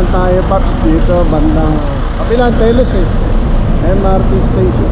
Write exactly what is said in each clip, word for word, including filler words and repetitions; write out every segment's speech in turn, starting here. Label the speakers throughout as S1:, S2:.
S1: naman tayo, Paps, dito bandang kapilang Telos eh, M R T station.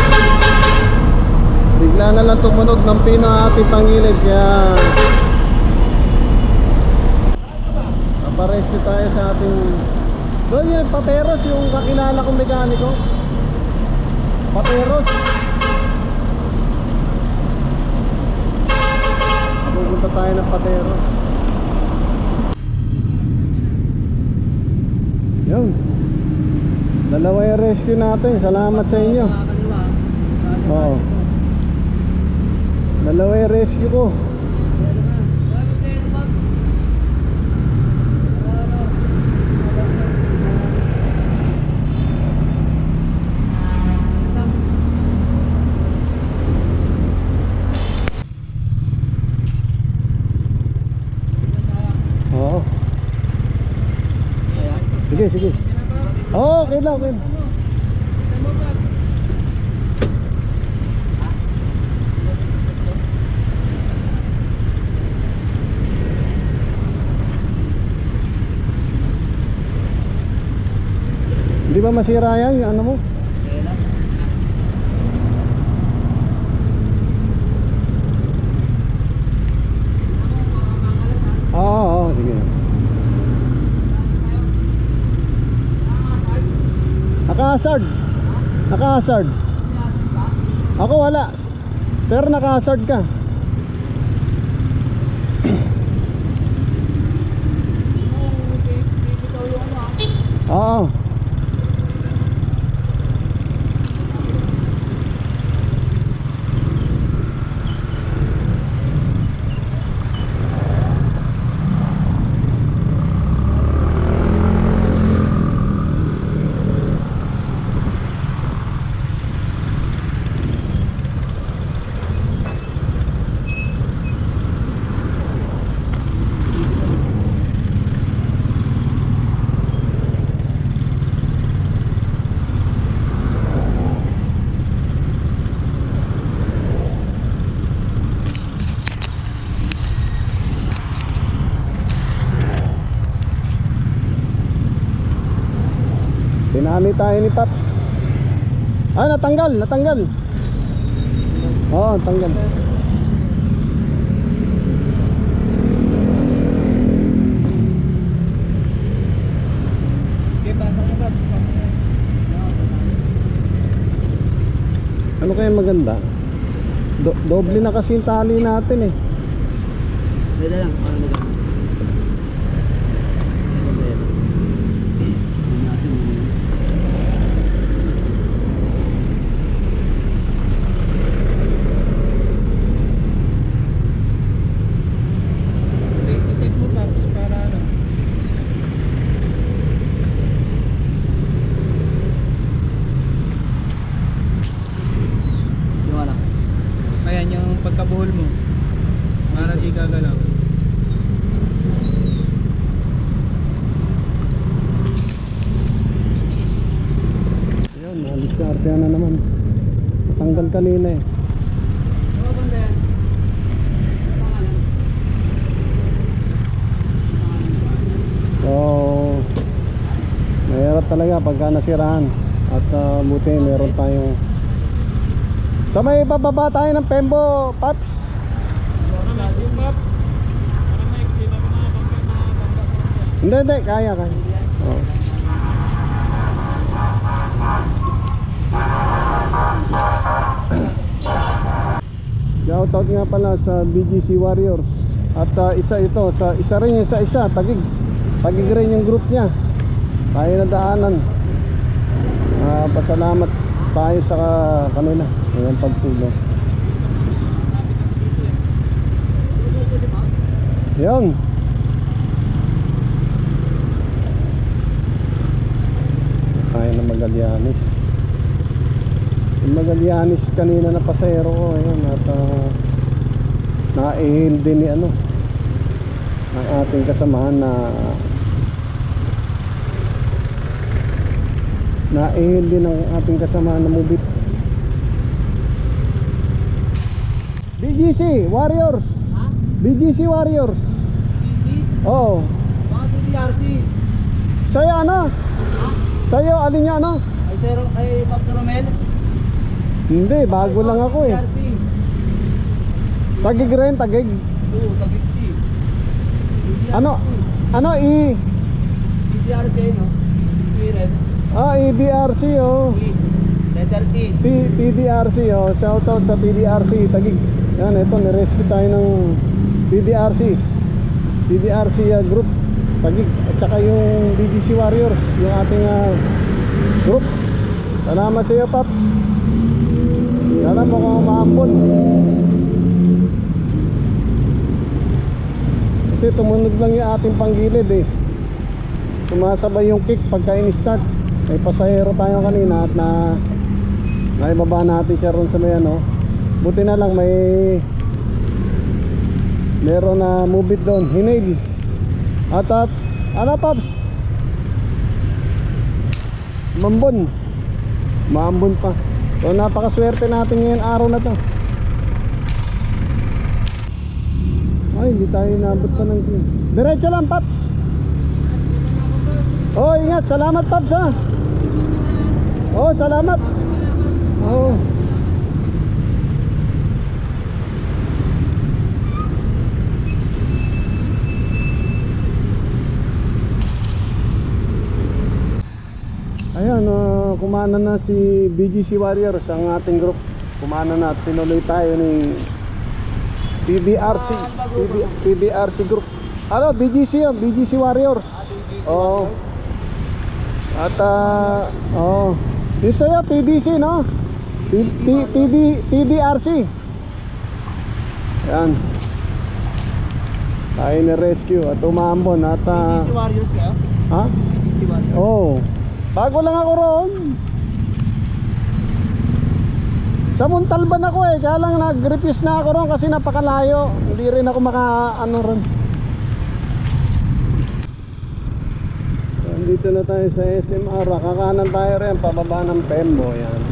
S1: Bigla na lang tumunog ng pino ating pangilid, kaya naparescue tayo sa ating doon yung Pateros, yung kakilala kong mekaniko. Pateros. Pupunta tayo ng Pateros. Yun, dalawa yung rescue natin. Salamat sa inyo. Oo, dalawa yung rescue ko. Oo, sige, sige. Oo, okay lang, okay. Hindi ba masira yan, yung ano mo? Oo, oo, sige. Naka-hazard. Naka-hazard. Ako wala. Pero naka-hazard ka. Oo. Tinali tayo ni Paps. Ah, natanggal, natanggal. Oo, tanggal. Ano kaya maganda? Do doble na kasi yung tali natin eh.
S2: Pwede lang, ano maganda?
S3: Ayan yung pagkabuhol mo para di gagalaw.
S1: Ayun, alis ka arte na naman. Tanggal kanina eh.
S2: Ano ba yan?
S1: So, mahirap talaga pagka nasiraan. At uh, buti meron tayong sa may bababa tayo ng Pembo, Paps. Hindi, hindi, kaya, kaya. Oh. Shoutout nga pala sa B G C Warriors. At uh, isa ito, sa isa rin yung sa isa, tagig. Tagig rin yung group niya. Tayo na daanan. Uh, pasalamat tayo sa kanila ng pagtulong. Yun. Tayo na Magallanes. Yung Magallanes kanina na pasahero ko, ayun, at uh, na-hail din ni ano ang ating kasamahan na na-hail din ang ating kasamahan na Mubit. B G C Warriors. B G C Warriors.
S2: B G C?
S1: Oo.
S2: Bakit B R C?
S1: Sa'yo ano? Sa'yo, alin niya ano?
S2: Ay, sir, ay, Pops Romel.
S1: Hindi, bago lang ako eh.
S2: R C.
S1: Tagig rin, tagig.
S2: Oo, tag-fifty.
S1: Ano? Ano, E?
S2: D D R C, no? Spirit.
S1: Ah, E D R C oh.
S2: E. Letter T.
S1: T TDRC oh. Shoutout sa T D R C, tagig. Yan, ito, nirescue tayo ng T D R C. T D R C uh, group, tagig. At saka yung B G C Warriors, yung ating uh, group. Salamat sa iyo, Paps. Sana mo kang umaambon. Kasi tumunog lang yung ating panggilid eh. Sumasabay yung kick pagka in-start. May pasahero tayo kanina at na naibaba natin siya ron sa may ano. Buti na lang may meron na move it doon, hinail. At at ano, Paps? Mambon. Maambon pa. So napakaswerte natin ngayon araw na to. Ay, hindi tayo nabot pa ng diretso lang, Paps. Oh, ingat. Salamat, Paps, ha. Oh, salamat. Oh. Ayan, uh, kumana na si B G C Warriors, ang ating group. Kumana na at tinuloy tayo ni T D R C, T D R C group. Ano, B G C yun, B G C Warriors. Oo. At uh, oh, yung sa'yo, T D C, no? T D R C. Ayan. Tayo na-rescue at umambon at uh,
S2: D C Warriors, kayo?
S1: ha?
S2: D C Warriors.
S1: Oh, bago lang ako roon. Sa Montalban ako eh, kaya lang nag-refuse na ako roon kasi napakalayo. Hindi rin ako maka ano ron. Dito na tayo sa S M R, kakanan tayo rin, pababa ng Pembo. Yan.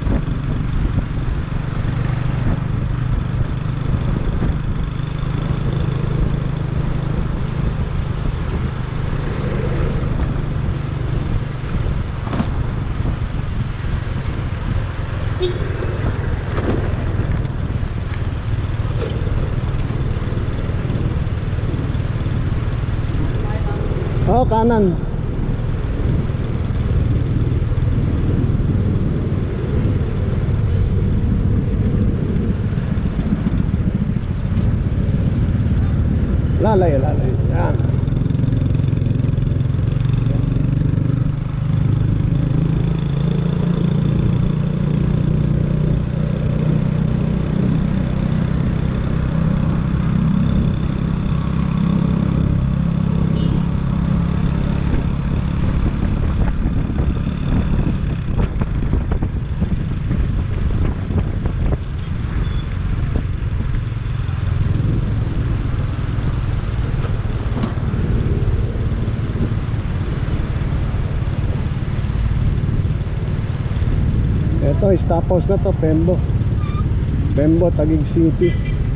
S1: Oh, kanan. Lalay, lalay. Yan. Ito, stop house na to, Pembo. Pembo, Taguig City.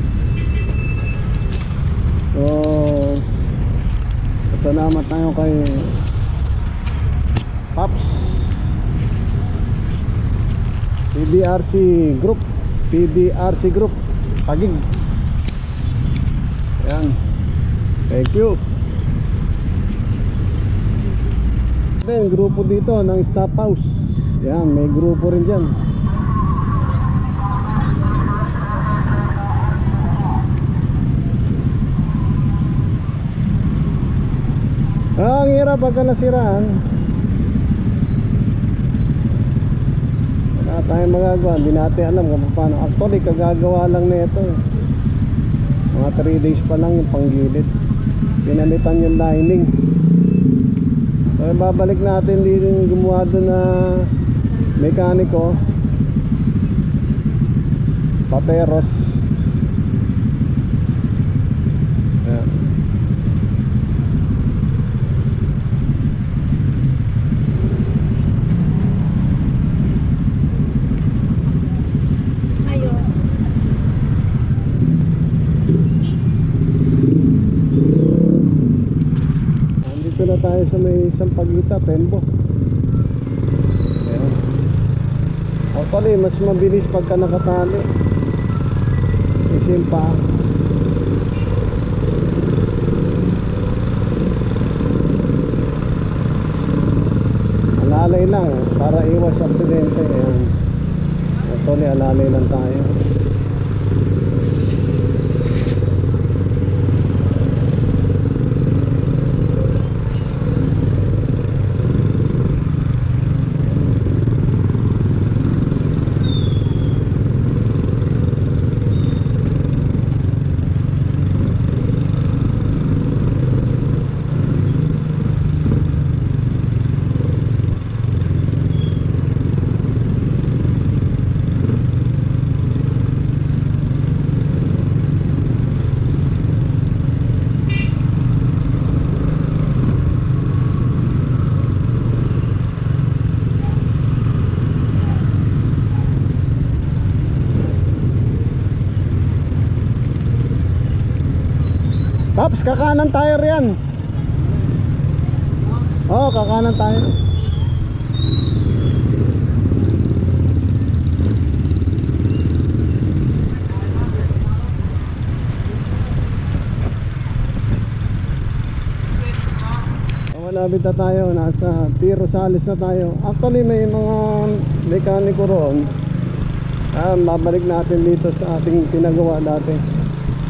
S1: So, salamat tayo kay Paps, T D R C Group, T D R C Group, Taguig. Ayan. Thank you. Then, grupo dito ng stop house. Yan, may grupo rin dyan. Ah, ang hirap pagka nasiraan. Wala tayong magagawa. Hindi natin alam kung paano. Actually, kagagawa lang na ito. Mga three days pa lang yung panggilid. Pinalitan yung lining. So, babalik natin din yung gumawa doon na mekaniko, Pateros. Ayan.
S4: Ayun.
S1: Nandito na tayo sa may Sampaguita, Penbo. Ayan. Actually, mas mabilis pagka nakatali. Kasi yung paa. Alalay lang para iwas aksidente. Ayan. Actually, alalay lang tayo. Paps, kakanan tayo riyan. Oo, oh, kakanan tayo. Malapit na tayo, nasa P. Rosales na tayo. Actually may mga mekaniko roon. Ah, babalik natin dito sa ating pinagawa dati.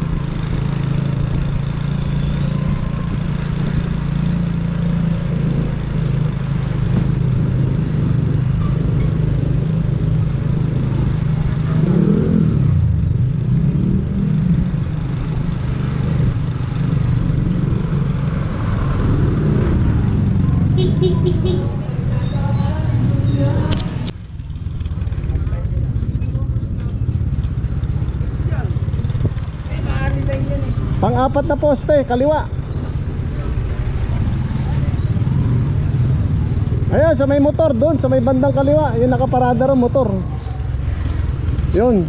S1: Pang-apat na poste, kaliwa. Ayun, sa may motor doon, sa may bandang kaliwa, yung nakaparada rin motor. Yun.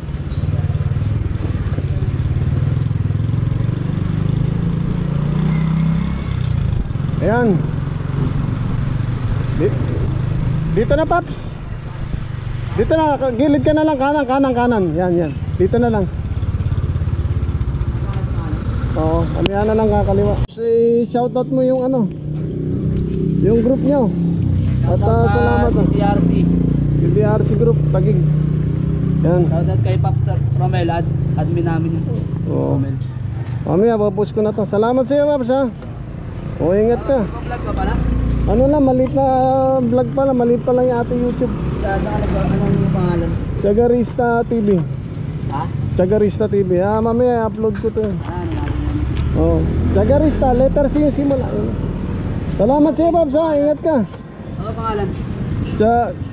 S1: Ayan. Dito, dito na, Paps. Dito na, gilid ka na lang, kanan, kanan, kanan. Yan, yan. Dito na lang. Oo, kamihan na lang kakaliwa. Si shoutout mo yung ano, yung group nyo. At uh, salamat
S2: B D R C.
S1: B D R C group, Taguig. Yan.
S2: Shoutout kay Pops Romel, ad admin namin yun.
S1: Oo.
S2: Romel.
S1: Mamaya, papost ko na to. Salamat sa iyo, Paps, ha. O, ingat ka.
S2: Vlog ka pala?
S1: Ano lang, maliit na vlog pa lang. Maliit pa lang yung ating YouTube.
S2: Anong yung pangalan?
S1: Tiagarista T V.
S2: Ha?
S1: Tiagarista T V. Ah, mamaya, upload ko to.
S2: Ah, ano natin yan?
S1: Oo. Tiagarista, letter C yung simula. Salamat sa iyo, Paps, ha. Ingat ka.
S2: Ano pangalan?
S1: Sa